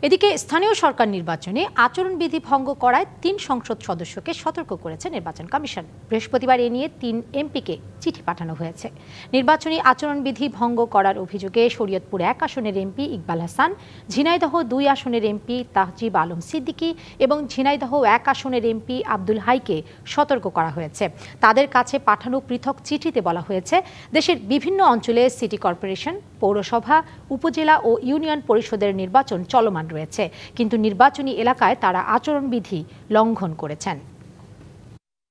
এদিকে স্থানীয় সরকার নির্বাচনে আচরণবিধি ভঙ্গ করায় ৩ সংসদ সদস্যকে সতর্ক করেছে নির্বাচন কমিশন। বৃহস্পতিবার এ নিয়ে ৩ এমপিকে চিঠি পাঠানো হয়েছে। নির্বাচনী আচরণবিধি ভঙ্গ করার অভিযোগে শরীয়তপুর ১ আসনের এমপি ইকবাল হাসান, ঝিনাইদহ ২ আসনের এমপি তাহজিব আলম সিদ্দিকী এবং ঝিনাইদহ ১ আসনের এমপি আব্দুল হাইকে সতর্ক করা হয়েছে। তাদের কাছে পাঠানো পৃথক চিঠিতে বলা হয়েছে, দেশের বিভিন্ন অঞ্চলে সিটি কর্পোরেশন, পৌরসভা, উপজেলা ও ইউনিয়ন পরিষদের নির্বাচন চলমান রয়েছে, কিন্তু নির্বাচনী এলাকায় তারা আচরণবিধি লঙ্ঘন করেছেন।